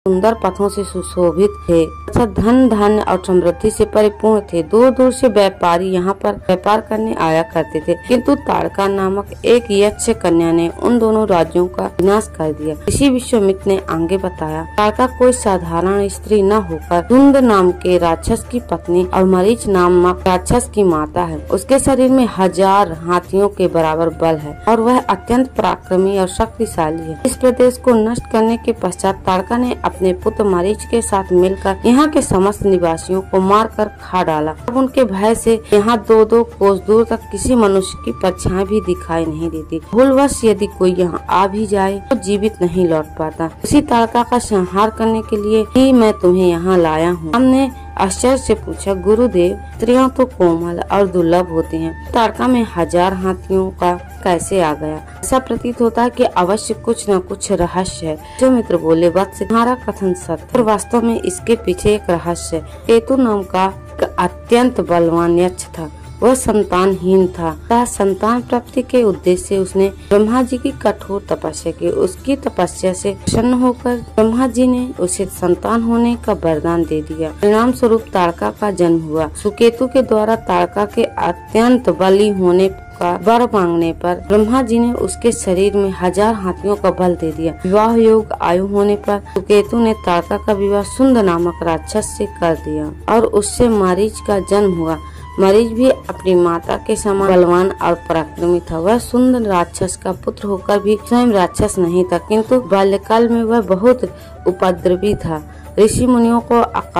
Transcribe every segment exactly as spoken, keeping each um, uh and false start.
सुंदर पथों से सुशोभित थे तथा धन धान्य और समृद्धि से परिपूर्ण थे। दूर दूर से व्यापारी यहाँ पर व्यापार करने आया करते थे, किंतु ताड़का नामक एक यक्ष कन्या ने उन दोनों राज्यों का विनाश कर दिया। ऋषि विश्वामित्र ने आगे बताया, ताड़का कोई साधारण स्त्री न होकर धुंध नाम के राक्षस की पत्नी और मरीच नामक राक्षस की माता है। उसके शरीर में हजार हाथियों के बराबर बल है और वह अत्यंत पराक्रमी और शक्तिशाली है। इस प्रदेश को नष्ट करने के पश्चात ताड़का ने अपने पुत्र मरीच के साथ मिलकर यहाँ के समस्त निवासियों को मारकर खा डाला। अब उनके भय से यहाँ दो दो कोस दूर तक किसी मनुष्य की परछाई भी दिखाई नहीं देती। भूलवश यदि कोई यहाँ आ भी जाए तो जीवित नहीं लौट पाता। उसी ताड़का का संहार करने के लिए ही मैं तुम्हें यहाँ लाया हूँ। हमने आश्चर्य से पूछा, गुरुदेव, स्त्रियां तो कोमल और दुर्लभ होती हैं, ताड़का में हजार हाथियों का कैसे आ गया? ऐसा प्रतीत होता है कि अवश्य कुछ न कुछ रहस्य है। जो मित्र बोले, वत्स, तुम्हारा कथन सत्य, और वास्तव में इसके पीछे एक रहस्य है। केतु नाम का अत्यंत बलवान यक्ष था। वह संतानहीन था तथा संतान प्राप्ति के उद्देश्य से उसने ब्रह्मा जी की कठोर तपस्या की। उसकी तपस्या से प्रसन्न होकर ब्रह्मा जी ने उसे संतान होने का वरदान दे दिया। परिणाम स्वरूप ताड़का का जन्म हुआ। सुकेतु के द्वारा ताड़का के अत्यंत बली होने का वर मांगने पर ब्रह्मा जी ने उसके शरीर में हजार हाथियों का बल दे दिया। विवाह योग आयु होने पर सुकेतु ने ताड़का का विवाह सुंद नामक राक्षस से कर दिया और उससे मरीच का जन्म हुआ। मरीच भी अपनी माता के समान बलवान और पराक्रमी था। वह सुंदर राक्षस का पुत्र होकर भी स्वयं राक्षस नहीं था, किंतु बाल्यकाल में वह बहुत उपद्रवी था। ऋषि मुनियों को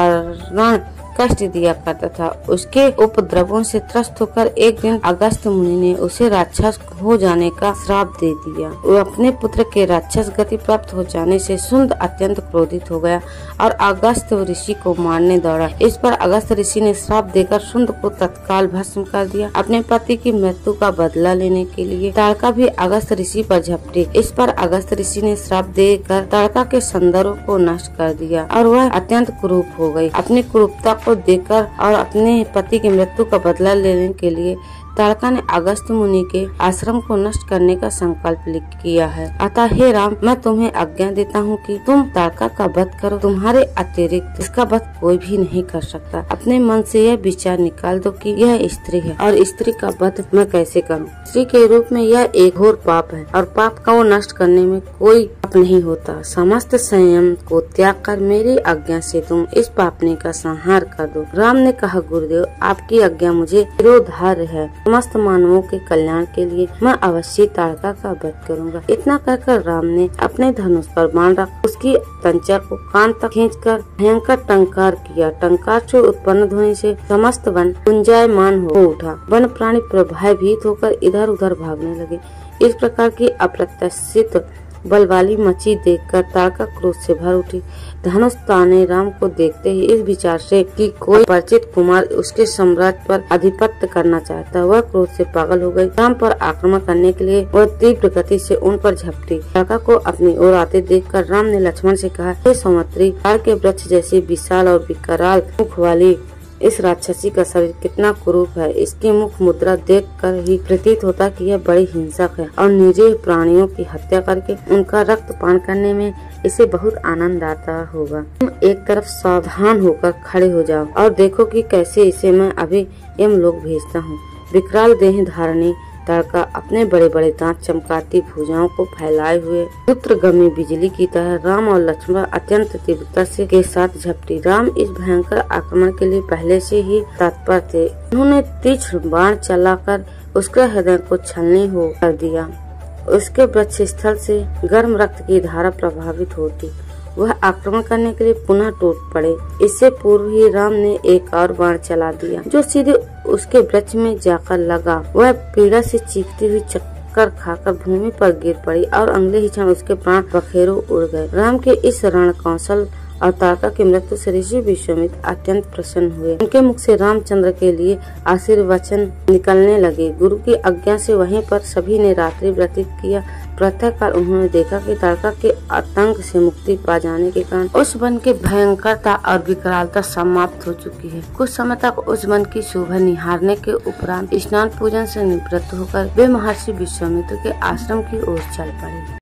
अकारण कष्ट दिया करता था। उसके उपद्रवों से त्रस्त होकर एक दिन अगस्त मुनि ने उसे राक्षस हो जाने का श्राप दे दिया। वो अपने पुत्र के राक्षस गति प्राप्त हो जाने से सुंद अत्यंत क्रोधित हो गया और अगस्त ऋषि को मारने दौड़ा। इस पर अगस्त ऋषि ने श्राप देकर सुंद को तत्काल भस्म कर दिया। अपने पति की मृत्यु का बदला लेने के लिए ताड़का भी अगस्त ऋषि पर झपटी। इस पर अगस्त ऋषि ने श्राप देकर ताड़का के सौंदर्य को नष्ट कर दिया और वह अत्यंत कुरूप हो गई। अपनी कुरूपता को देखकर और अपने पति की मृत्यु का बदला लेने के लिए ताड़का ने अगस्त मुनि के आश्रम को नष्ट करने का संकल्प किया है। अतः हे राम, मैं तुम्हें आज्ञा देता हूँ कि तुम ताड़का का वध करो। तुम्हारे अतिरिक्त इसका वध कोई भी नहीं कर सकता। अपने मन से यह विचार निकाल दो कि यह स्त्री है और स्त्री का वध मैं कैसे करूँ। स्त्री के रूप में यह एक घोर पाप है और पाप को नष्ट करने में कोई पाप नहीं होता। समस्त संयम को त्याग कर मेरी आज्ञा से तुम इस पापनी का संहार कर दो। राम ने कहा, गुरुदेव, आपकी आज्ञा मुझे शिरोधार्य है। समस्त मानवों के कल्याण के लिए मैं अवश्य ताड़का का वध करूंगा। इतना कहकर राम ने अपने धनुष पर बाण रख उसकी तंचा को कान तक खींचकर भयंकर टंकार किया। टंकार से उत्पन्न ध्वनि से समस्त वन गुंजायमान हो उठा। वन प्राणी भयभीत होकर इधर उधर भागने लगे। इस प्रकार की अप्रत्याशित बल वाली मची देखकर ताड़का क्रोध से भर उठी। धनुष ताने राम को देखते ही इस विचार से कि कोई परिचित कुमार उसके साम्राज्य पर आधिपत्य करना चाहता, वह क्रोध से पागल हो गई। राम पर आक्रमण करने के लिए वह तीव्र गति से उन पर झपटी। ताड़का को अपनी ओर आते देखकर राम ने लक्ष्मण से कहा, हे सौमित्री, ताड़ के वृक्ष जैसी विशाल और विकराल मुख वाली इस राक्षसी का शरीर कितना कुरूप है। इसकी मुख मुद्रा देखकर ही प्रतीत होता कि यह बड़ी हिंसक है और निर्जीव प्राणियों की हत्या करके उनका रक्त पान करने में इसे बहुत आनंद आता होगा। तुम एक तरफ सावधान होकर खड़े हो जाओ और देखो कि कैसे इसे मैं अभी यमलोक भेजता हूँ। विकराल देह धारणी ताड़का अपने बड़े बड़े दांत चमकाती भुजाओं को फैलाए हुए पुत्रगामी बिजली की तरह राम और लक्ष्मण अत्यंत तीव्रता से के साथ झपटी। राम इस भयंकर आक्रमण के लिए पहले से ही तत्पर थे। उन्होंने तीक्ष्ण बाण चलाकर उसके हृदय को छलनी हो कर दिया। उसके वक्ष स्थल से गर्म रक्त की धारा प्रभावित होती। वह आक्रमण करने के लिए पुनः टूट पड़े। इससे पूर्व ही राम ने एक और बाण चला दिया जो सीधे उसके वृक्ष में जाकर लगा। वह पीड़ा से चीखती हुई चक्कर खाकर भूमि पर गिर पड़ी और अगले ही क्षण उसके प्राण बखेरों उड़ गए। राम के इस रण कौशल और ताड़का की मृत्यु से ऋषि विश्वामित्र अत्यंत प्रसन्न हुए। उनके मुख से रामचंद्र के लिए आशीर्वचन निकलने लगे। गुरु की आज्ञा से वहीं पर सभी ने रात्रि व्यतीत किया। प्रातःकाल उन्होंने देखा कि ताड़का के आतंक से मुक्ति पा जाने के कारण उस वन की भयंकरता और विकरालता समाप्त हो चुकी है। कुछ समय तक उस वन की शोभा निहारने के उपरांत स्नान पूजन से निवृत्त होकर वे महर्षि विश्वामित्र के आश्रम की ओर चल पड़े।